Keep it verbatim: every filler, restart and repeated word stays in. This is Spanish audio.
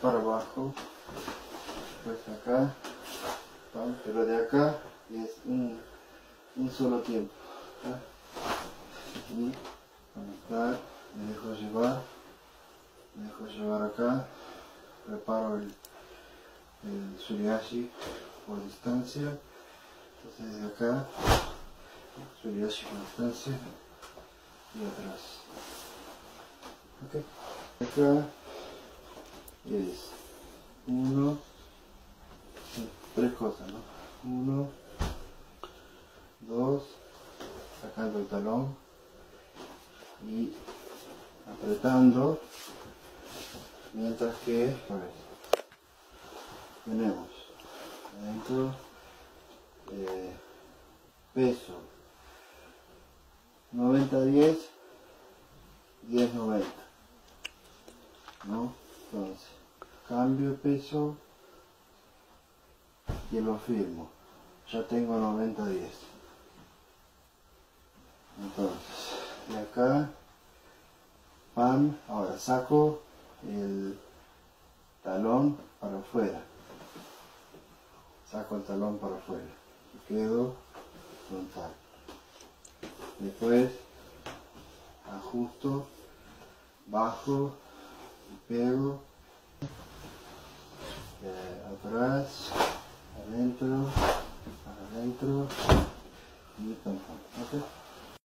para abajo, pues acá, ¿no? Pero de acá es un, un solo tiempo, ¿no? Y conectar, me dejo llevar, me dejo llevar acá, preparo el, el Suriashi por distancia, entonces de acá, Suriashi por distancia y atrás. Okay. Acá es uno, tres cosas, ¿no? Uno, dos, sacando el talón y apretando, mientras que a ver, tenemos adentro eh, peso noventa diez, diez noventa, ¿no? Entonces cambio de peso y lo firmo, ya tengo noventa diez. Entonces de acá, pam, ahora saco el talón para afuera, saco el talón para afuera y quedo frontal. Después ajusto, bajo y pego, eh, atrás, adentro, adentro y pam, pam, ¿ok?